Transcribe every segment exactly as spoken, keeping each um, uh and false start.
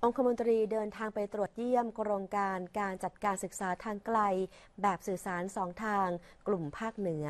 องคมนตรีเดินทางไปตรวจเยี่ยมโครงการการจัดการศึกษาทางไกลแบบสื่อสารสองทางกลุ่มภาคเหนือ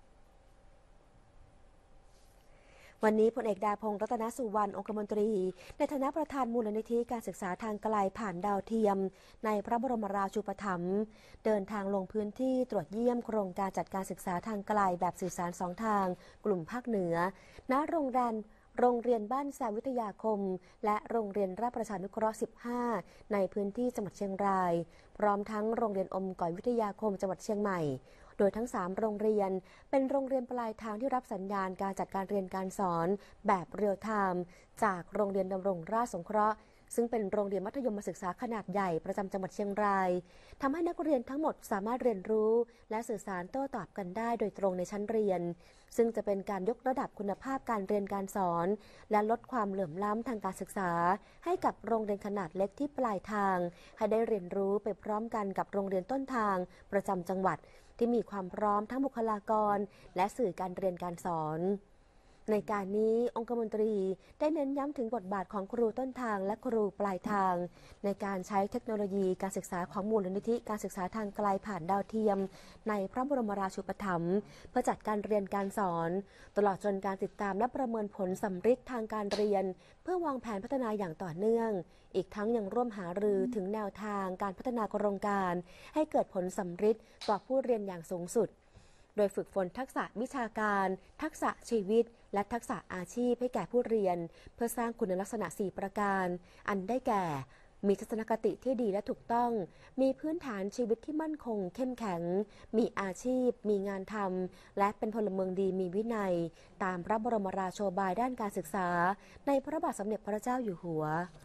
วันนี้พลเอกดาพงษ์รัตนสุวรรณองคมนตรีในฐานะประธานมูลนิธิการศึกษาทางไกลผ่านดาวเทียมในพระบรมราชูปถัมภ์เดินทางลงพื้นที่ตรวจเยี่ยมโครงการจัดการศึกษาทางไกลแบบสื่อสารสองทางกลุ่มภาคเหนือณโรงแรมโรงเรียนบ้านแซมวิทยาคมและโรงเรียนราชประชานุเคราะห์สิบห้าในพื้นที่จังหวัดเชียงรายพร้อมทั้งโรงเรียนอมก๋อยวิทยาคมจังหวัดเชียงใหม่โดยทั้งสามโรงเรียนเป็นโรงเรียนปลายทางที่รับสัญญาณการจัดการเรียนการสอนแบบเรียลไทม์จากโรงเรียนดำรงราชสงเคราะห์ซึ่งเป็นโรงเรียนมัธยมศึกษาขนาดใหญ่ประจำจังหวัดเชียงรายทำให้นักเรียนทั้งหมดสามารถเรียนรู้และสื่อสารโต้ตอบกันได้โดยตรงในชั้นเรียนซึ่งจะเป็นการยกระดับคุณภาพการเรียนการสอนและลดความเหลื่อมล้ำทางการศึกษาให้กับโรงเรียนขนาดเล็กที่ปลายทางให้ได้เรียนรู้ไปพร้อมกันกับโรงเรียนต้นทางประจำจังหวัดที่มีความพร้อมทั้งบุคลากรและสื่อการเรียนการสอนในการนี้องคมนตรีได้เน้นย้ำถึงบทบาทของครูต้นทางและครูปลายทางในการใช้เทคโนโลยีการศึกษาของมูลนิธิการศึกษาทางไกลผ่านดาวเทียมในพระบรมราชูปถัมภ์เพื่อจัดการเรียนการสอนตลอดจนการติดตามและประเมินผลสำฤทธิ์ทางการเรียนเพื่อวางแผนพัฒนาอย่างต่อเนื่องอีกทั้งยังร่วมหารือถึงแนวทางการพัฒนาโครงการให้เกิดผลสำฤทธิ์ต่อผู้เรียนอย่างสูงสุดโดยฝึกฝนทักษะวิชาการทักษะชีวิตและทักษะอาชีพให้แก่ผู้เรียนเพื่อสร้างคุณลักษณะสี่ประการอันได้แก่มีทัศนคติที่ดีและถูกต้องมีพื้นฐานชีวิตที่มั่นคงเข้มแข็งมีอาชีพมีงานทำและเป็นพลเมืองดีมีวินัยตามพระบรมราโชบายด้านการศึกษาในพระบาทสมเด็จพระเจ้าอยู่หัว